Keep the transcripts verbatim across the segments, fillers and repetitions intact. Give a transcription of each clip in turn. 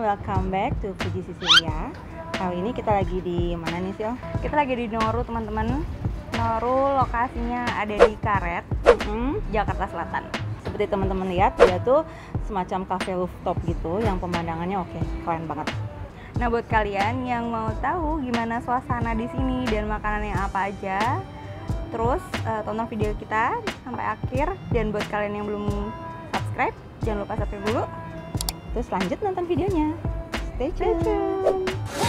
welcome back to Fuji Sicilia. Kali ini kita lagi di mana nih, Sil? Kita lagi di Noru, teman-teman. Noru lokasinya ada di Karet, mm-hmm, Jakarta Selatan. Seperti teman-teman lihat, dia tuh semacam cafe rooftop gitu yang pemandangannya oke, keren banget. Nah, buat kalian yang mau tahu gimana suasana di sini dan makanannya apa aja, terus uh, tonton video kita sampai akhir. Dan buat kalian yang belum subscribe, jangan lupa subscribe dulu. Terus lanjut nonton videonya. Stay tune.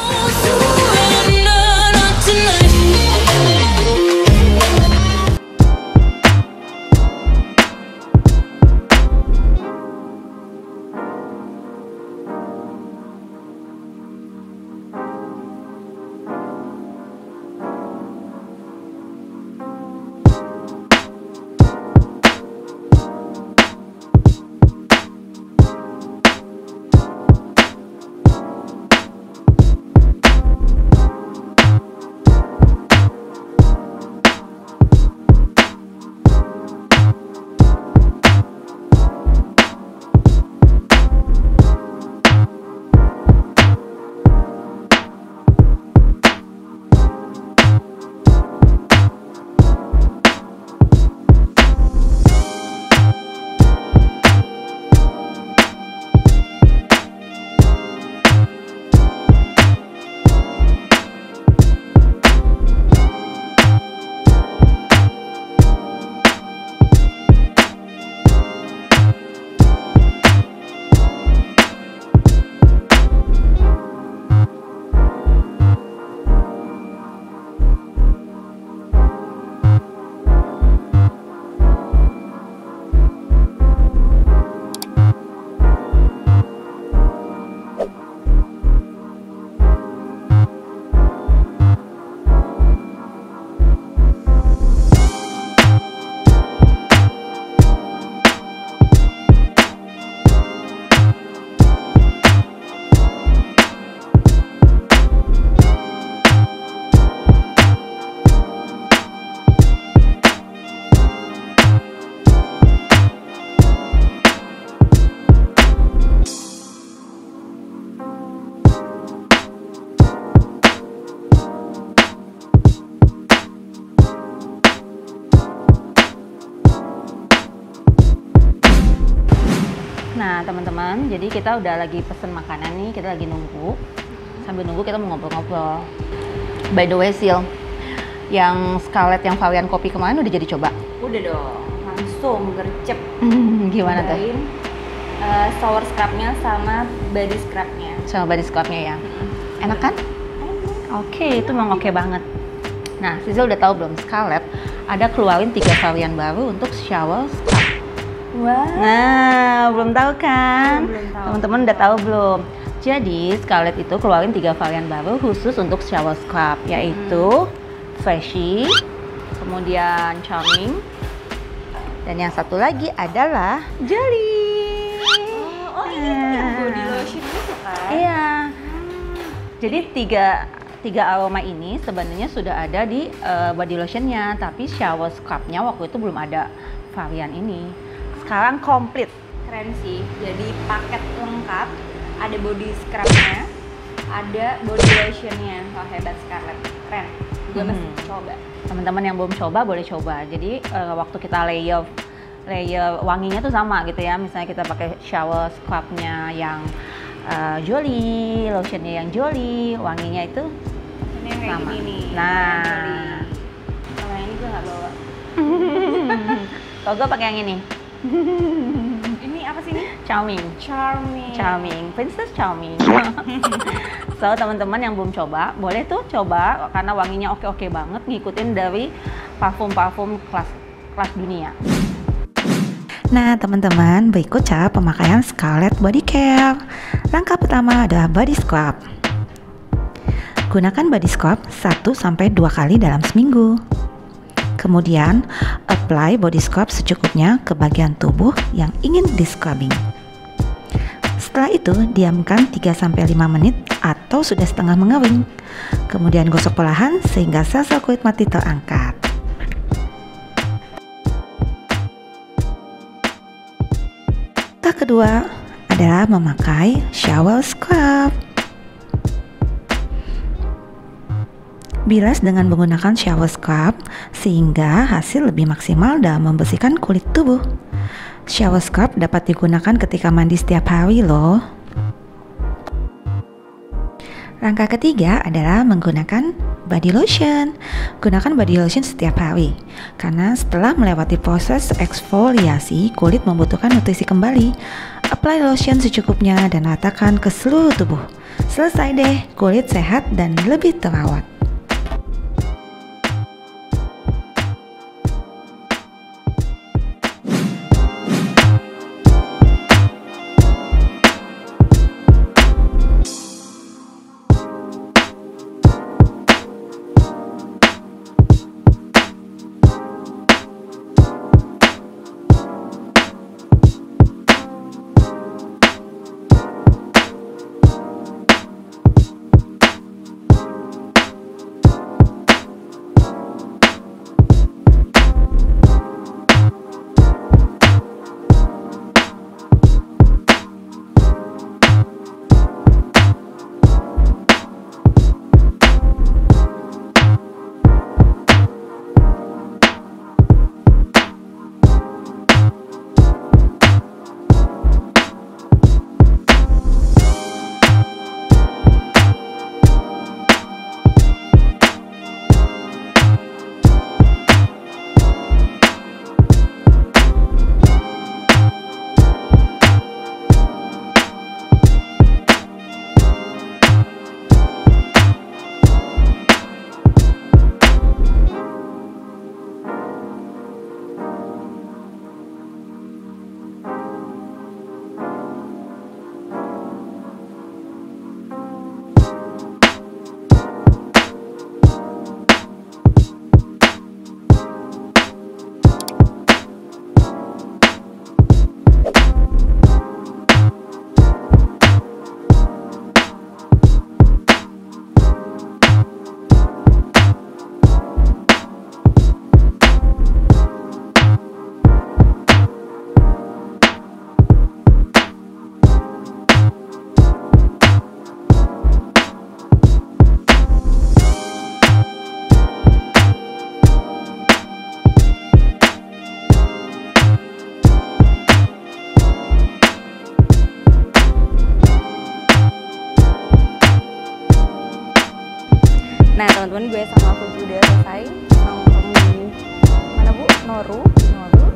Nah, teman-teman, jadi kita udah lagi pesen makanan nih, kita lagi nunggu. Sambil nunggu kita mau ngobrol-ngobrol. By the way, Sil, yang Scarlett yang varian kopi kemarin udah jadi coba? Udah dong, langsung gercep. Gimana tuh? Uh, sour scrubnya sama body scrubnya. Sama body scrubnya ya? Hmm. Enak kan? Enak. Oke, itu memang oke banget. Nah, Sisil udah tahu belum, Scarlett ada keluarin tiga varian baru untuk shower scrub. Wah. Nah, belum tahu kan? Teman-teman udah tahu belum? Jadi Scarlett itu keluarin tiga varian baru khusus untuk shower scrub, yaitu hmm. Freshy, kemudian Charming, dan yang satu lagi adalah Jolly. Oh, oh ini yang body lotion gitu kan? Iya. Hmm. Jadi tiga tiga aroma ini sebenarnya sudah ada di uh, body lotionnya, tapi shower scrubnya waktu itu belum ada varian ini. Sekarang komplit. Keren sih, jadi paket lengkap, ada body scrubnya, ada body lotionnya. Wah, hebat Scarlett, keren. Gue hmm. mesti coba. Teman-teman yang belum coba boleh coba. Jadi uh, waktu kita layer layer wanginya tuh sama gitu ya. Misalnya kita pakai shower scrubnya yang uh, Jolly, lotionnya yang Jolly, wanginya itu ini yang kayak sama. Gini nih. Nah, kalau yang ini gue nggak bawa. kalau gue pakai yang ini. Ini apa sih ini? Charming. Charming. Charming. Princess Charming. So, teman-teman yang belum coba, boleh tuh coba karena wanginya oke-oke banget, ngikutin dari parfum-parfum kelas kelas dunia. Nah, teman-teman, berikut cara pemakaian Scarlett Body Care. Langkah pertama adalah body scrub. Gunakan body scrub satu sampai dua kali dalam seminggu. Kemudian, apply body scrub secukupnya ke bagian tubuh yang ingin di-scrubbing. Setelah itu, diamkan tiga sampai lima menit atau sudah setengah mengering. Kemudian gosok perlahan sehingga sel-sel kulit mati terangkat. Langkah kedua adalah memakai shower scrub. Bilas dengan menggunakan shower scrub sehingga hasil lebih maksimal dalam membersihkan kulit tubuh. Shower scrub dapat digunakan ketika mandi setiap hari loh. Langkah ketiga adalah menggunakan body lotion. Gunakan body lotion setiap hari, karena setelah melewati proses eksfoliasi, kulit membutuhkan nutrisi kembali. Apply lotion secukupnya dan ratakan ke seluruh tubuh. Selesai deh, kulit sehat dan lebih terawat. Nah teman-teman, gue sama aku udah selesai nongkrong di mana Bu? Noru, di Noru.